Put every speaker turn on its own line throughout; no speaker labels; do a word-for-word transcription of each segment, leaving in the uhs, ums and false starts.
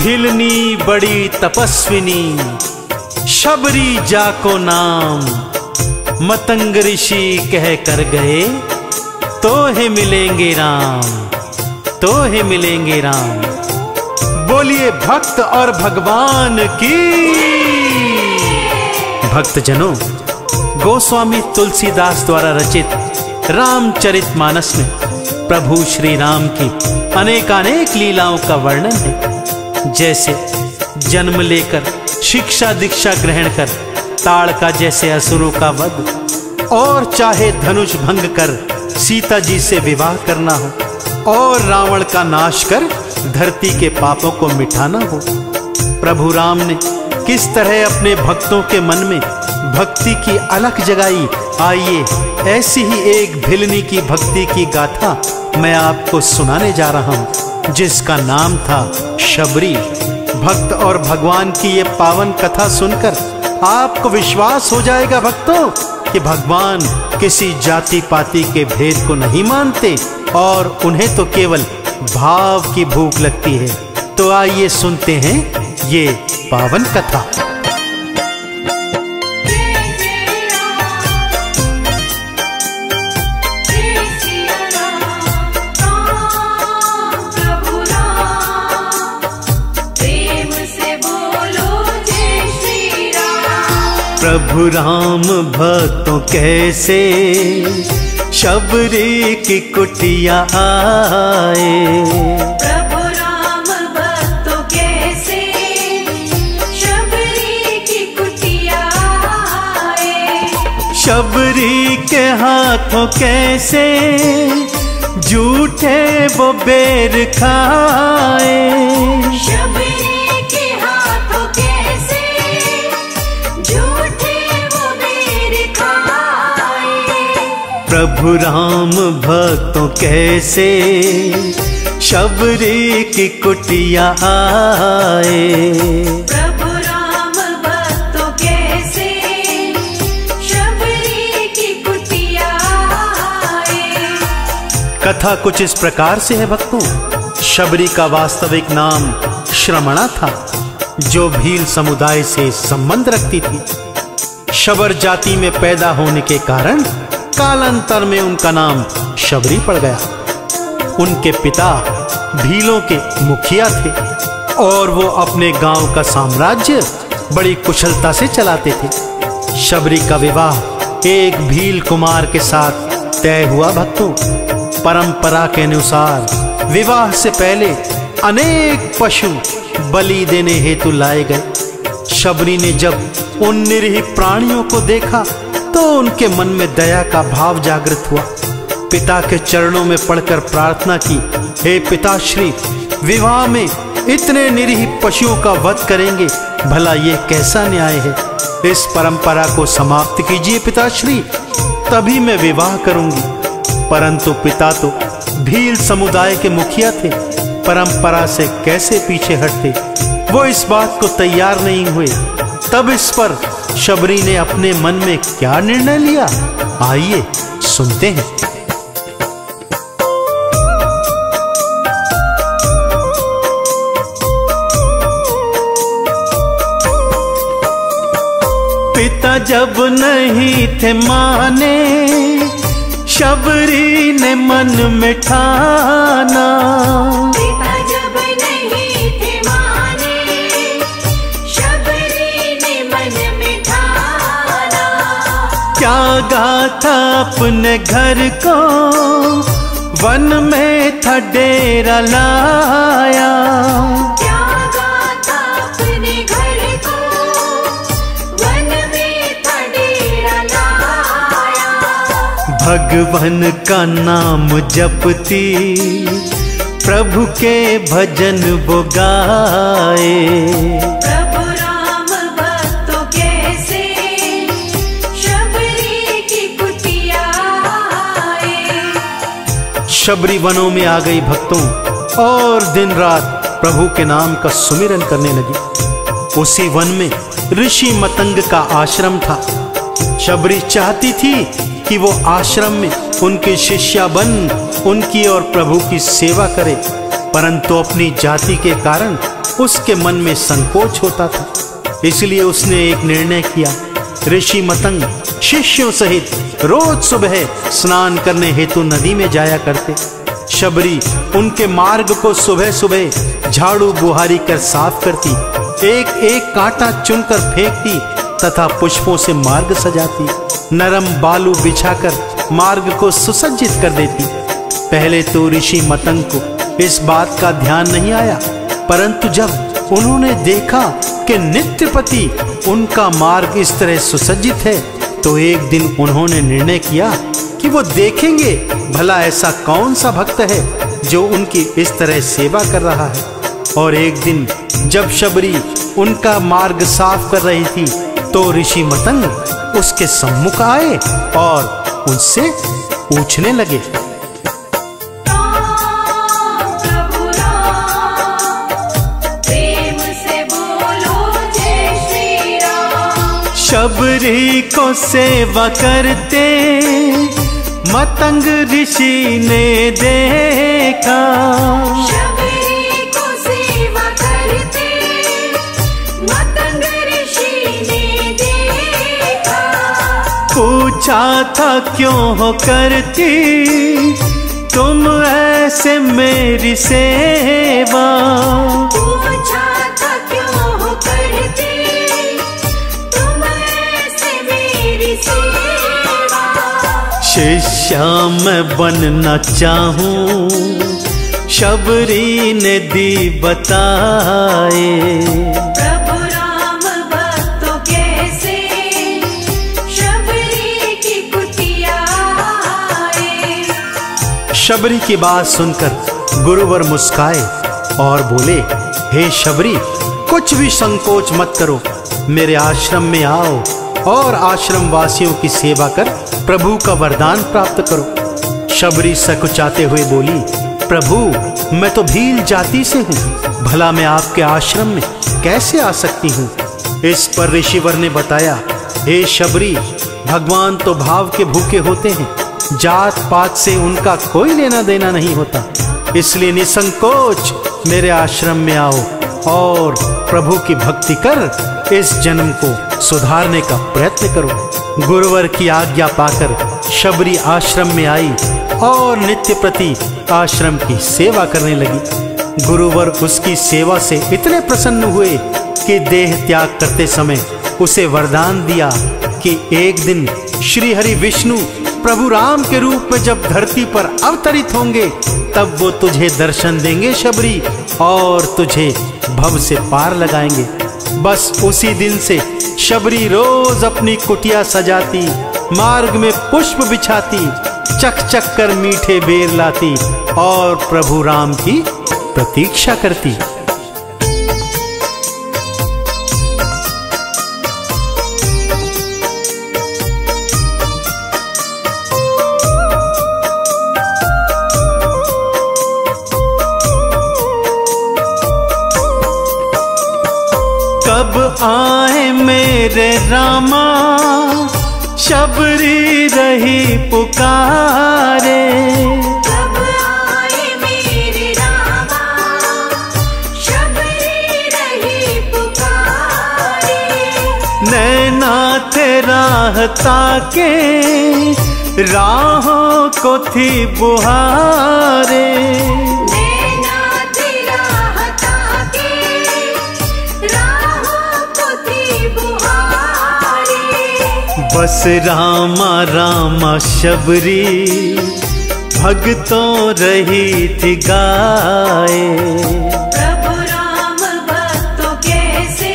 भिलनी बड़ी तपस्विनी, शबरी जाको नाम। मतंग ऋषि कह कर गए, तो है मिलेंगे राम, तो है मिलेंगे राम। बोलिए भक्त और भगवान की। भक्तजनों, गोस्वामी तुलसीदास द्वारा रचित रामचरितमानस में प्रभु श्री राम की अनेकानेक लीलाओं का वर्णन है। जैसे जन्म लेकर शिक्षा दीक्षा ग्रहण कर ताड़का जैसे असुरों का वध, और चाहे धनुष भंग कर सीता जी से विवाह करना हो, और रावण का नाश कर धरती के पापों को मिटाना हो। प्रभु राम ने किस तरह अपने भक्तों के मन में भक्ति की अलख जगाई, आइए ऐसी ही एक भिलनी की भक्ति की गाथा मैं आपको सुनाने जा रहा हूं, जिसका नाम था शबरी। भक्त और भगवान की ये पावन कथा सुनकर आपको विश्वास हो जाएगा भक्तों कि भगवान किसी जाति पाति के भेद को नहीं मानते और उन्हें तो केवल भाव की भूख लगती है। तो आइए सुनते हैं ये पावन कथा। प्रभु राम भक्तों कैसे शबरी की कुटिया आए।
प्रभु राम भक्तों कैसे शबरी की कुटिया आए।
शबरी के हाथों कैसे झूठे वो बेर खाए।
शबरी के हाथों कैसे झूठे वो बेर खाए।
प्रभु राम भक्तों कैसे शबरी की कुटिया आए।
प्रभु राम भक्तों कैसे शबरी की कुटिया आए।
कथा कुछ इस प्रकार से है भक्तों। शबरी का वास्तविक नाम श्रमणा था, जो भील समुदाय से संबंध रखती थी। शबर जाति में पैदा होने के कारण कालांतर में उनका नाम शबरी पड़ गया। उनके पिता भीलों के मुखिया थे और वो अपने गांव का साम्राज्य बड़ी कुशलता से चलाते थे। शबरी का विवाह एक भील कुमार के साथ तय हुआ भक्तों। परंपरा के अनुसार विवाह से पहले अनेक पशु बलि देने हेतु लाए गए। शबरी ने जब उन निरीह प्राणियों को देखा तो उनके मन में दया का भाव जागृत हुआ। पिता के चरणों में पड़कर प्रार्थना की, हे पिताश्री, विवाह में इतने निरीह पशुओं का वध करेंगे, भला ये कैसा न्याय है। इस परंपरा को समाप्त कीजिए पिताश्री, तभी मैं विवाह करूंगी। परंतु पिता तो भील समुदाय के मुखिया थे, परंपरा से कैसे पीछे हटते, वो इस बात को तैयार नहीं हुए। तब इस पर शबरी ने अपने मन में क्या निर्णय लिया, आइए सुनते हैं। पिता जब नहीं थे माने, शबरी ने मन में ठाना।
पिता जब नहीं थे माने, शबरी ने मन में ठाना।
त्यागा था अपने घर को, वन में था डेरा लाया। भगवान का नाम जपती, प्रभु के भजन वो गाए।
प्रभु राम भक्तों कैसे शबरी की कुटिया आए।
शबरी वनों में आ गई भक्तों और दिन रात प्रभु के नाम का सुमिरन करने लगी। उसी वन में ऋषि मतंग का आश्रम था। शबरी चाहती थी कि वो आश्रम में उनकी शिष्या बन उनकी और प्रभु की सेवा करे, परंतु अपनी जाति के कारण उसके मन में संकोच होता था। इसलिए उसने एक निर्णय किया। ऋषि मतंग शिष्यों सहित रोज सुबह स्नान करने हेतु नदी में जाया करते। शबरी उनके मार्ग को सुबह सुबह झाड़ू बुहारी कर साफ करती, एक एक कांटा चुनकर फेंकती तथा पुष्पों से मार्ग सजाती, नरम बालू बिछाकर मार्ग को सुसज्जित कर देती। पहले तो ऋषि मतंग को इस बात का ध्यान नहीं आया, परंतु जब उन्होंने देखा कि नित्यपति उनका मार्ग इस तरह सुसज्जित है, तो एक दिन उन्होंने निर्णय किया कि वो देखेंगे भला ऐसा कौन सा भक्त है जो उनकी इस तरह सेवा कर रहा है। और एक दिन जब शबरी उनका मार्ग साफ कर रही थी, तो ऋषि मतंग उसके सम्मुख आए और उनसे पूछने लगे,
प्रभु राम, प्रेम से बोलो जय श्री राम।
शबरी को सेवा करते मतंग ऋषि ने देखा,
शबरी को सेवा करते मतंग ऋषि ने देखा।
पूछा था क्यों हो करती तुम ऐसे मेरी सेवा।
पूछा था क्यों हो करती तुम ऐसे मेरी सेवा।
शिष्या मैं बनना चाहूं, शबरी ने दी बताए।
प्रभु राम भक्तों कैसे शबरी की कुटिया आए।
शबरी की बात सुनकर गुरुवर मुस्काए और बोले, हे शबरी, कुछ भी संकोच मत करो, मेरे आश्रम में आओ और आश्रम वासियों की सेवा कर प्रभु का वरदान प्राप्त करो। शबरी सकुचाते हुए बोली, प्रभु मैं तो भील जाति से हूँ, भला मैं आपके आश्रम में कैसे आ सकती हूँ। इस पर ऋषिवर ने बताया, हे शबरी, भगवान तो भाव के भूखे होते हैं, जात पात से उनका कोई लेना देना नहीं होता, इसलिए निसंकोच मेरे आश्रम में आओ और प्रभु की भक्ति कर इस जन्म को सुधारने का प्रयत्न करो। गुरुवर की आज्ञा पाकर शबरी आश्रम में आई और नित्य प्रति आश्रम की सेवा करने लगी। गुरुवर उसकी सेवा से इतने प्रसन्न हुए कि देह त्याग करते समय उसे वरदान दिया कि एक दिन श्री हरि विष्णु प्रभु राम के रूप में जब धरती पर अवतरित होंगे, तब वो तुझे दर्शन देंगे शबरी, और तुझे भव से पार लगाएंगे। बस उसी दिन से शबरी रोज अपनी कुटिया सजाती, मार्ग में पुष्प बिछाती, चक चक कर मीठे बेर लाती और प्रभु राम की प्रतीक्षा करती। कब आए मेरे रामा, शबरी रही पुकारे।
कब आए मेरे रामा, शबरी रही पुकारे।
नैना तेरा ताके, राहों को थी बुहारे। बस रामा रामा शबरी भगतों रही थी गाए।
प्रभु राम भक्तों कैसे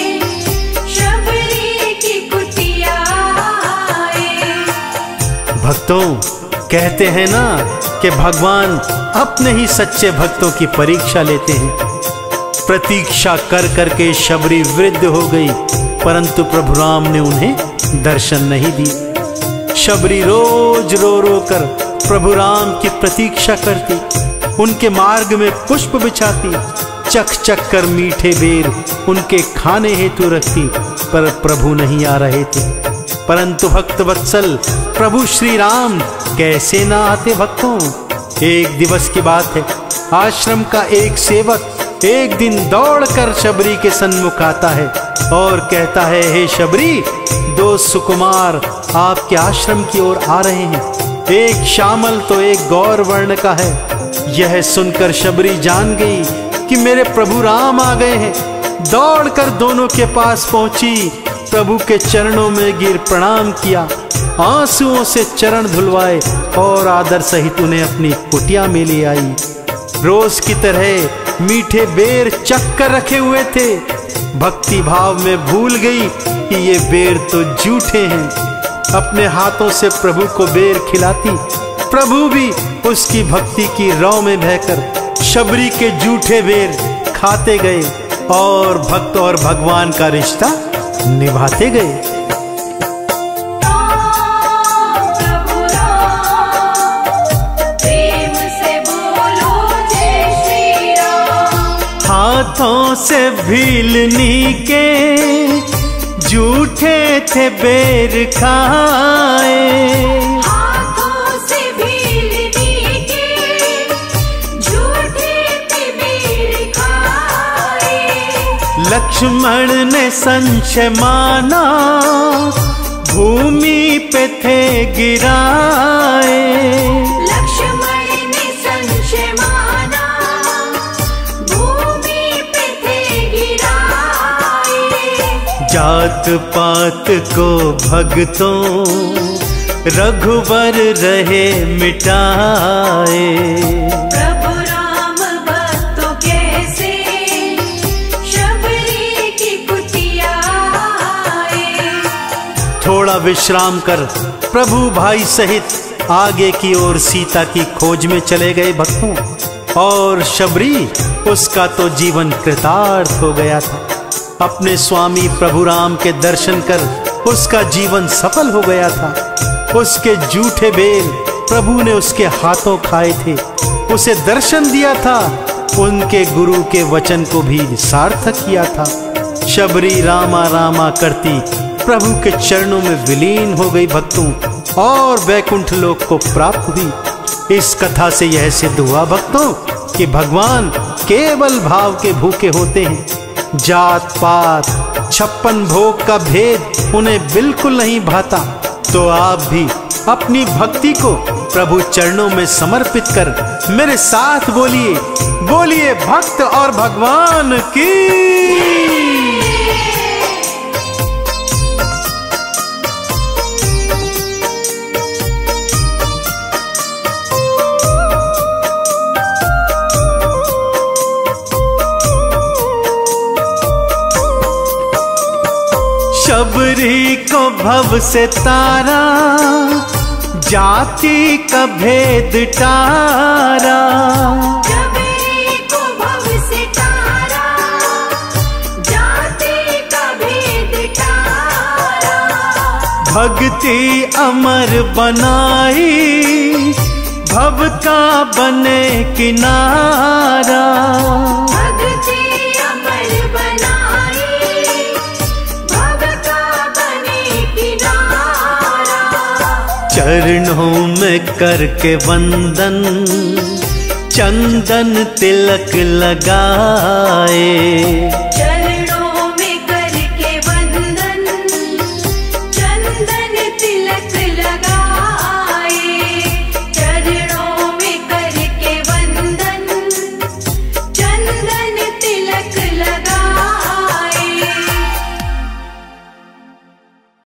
शबरी की कुटिया आए।
भक्तों, कहते हैं ना कि भगवान अपने ही सच्चे भक्तों की परीक्षा लेते हैं। प्रतीक्षा कर करके शबरी वृद्ध हो गई, परंतु प्रभु राम ने उन्हें दर्शन नहीं दी। शबरी रोज रो रो कर प्रभु राम की प्रतीक्षा करती, उनके मार्ग में पुष्प बिछाती, चक चक कर मीठे बेर उनके खाने हेतु रखती, पर प्रभु नहीं आ रहे थे। परंतु भक्त वत्सल प्रभु श्री राम कैसे ना आते भक्तों। एक दिवस की बात है, आश्रम का एक सेवक एक दिन दौड़कर शबरी के सन्मुख आता है और कहता है, हे शबरी, दो सुकुमार आपके आश्रम की ओर आ रहे हैं। एक श्यामल तो एक गौर वर्ण का है। यह सुनकर शबरी जान गई कि मेरे प्रभु राम आ गए हैं। दौड़कर दोनों के पास पहुंची, प्रभु के चरणों में गिर प्रणाम किया, आंसुओं से चरण धुलवाए और आदर सहित उन्हें अपनी कुटिया में ले आई। रोज की तरह मीठे बेर चख कर रखे हुए थे। भक्ति भाव में भूल गई कि ये बेर तो झूठे हैं। अपने हाथों से प्रभु को बेर खिलाती, प्रभु भी उसकी भक्ति की रौ में बहकर शबरी के झूठे बेर खाते गए और भक्त और भगवान का रिश्ता निभाते गए।
प्रभु राम, प्रेम से बोलो जय श्री राम।
हाथों से भीलनी के झूठे थे बेर खाए,
हाथों से भीलनी के झूठे पे बेर खाए।
लक्ष्मण ने संशय माना, भूमि पे थे गिराए।
लक्ष्मण ने संशय माना, भूमि पे थे गिराए।
जात पात को भक्तों रघुवर रहे मिटाए।
प्रभु राम भक्तों कैसे शबरी की कुटिया आए।
थोड़ा विश्राम कर प्रभु भाई सहित आगे की ओर सीता की खोज में चले गए भक्तों। और शबरी, उसका तो जीवन कृतार्थ हो गया था। अपने स्वामी प्रभु राम के दर्शन कर उसका जीवन सफल हो गया था। उसके झूठे बेर प्रभु ने उसके हाथों खाए थे, उसे दर्शन दिया था, उनके गुरु के वचन को भी सार्थक किया था। शबरी रामा रामा करती प्रभु के चरणों में विलीन हो गई भक्तों और वैकुंठ लोक को प्राप्त हुई। इस कथा से यह सिद्ध हुआ भक्तों कि भगवान केवल भाव के भूखे होते हैं। जात पात छप्पन भोग का भेद उन्हें बिल्कुल नहीं भाता। तो आप भी अपनी भक्ति को प्रभु चरणों में समर्पित कर मेरे साथ बोलिए, बोलिए भक्त और भगवान की। शबरी को भव से तारा, जाति का भेद टारा।
शबरी को भव से तारा, जाति का भेद टारा।
भक्ति अमर बनाई, भव का बने किनारा।
भक्ति अमर बनाई, भव का बने किनारा।
चरणों में करके वंदन, चंदन तिलक लगाए।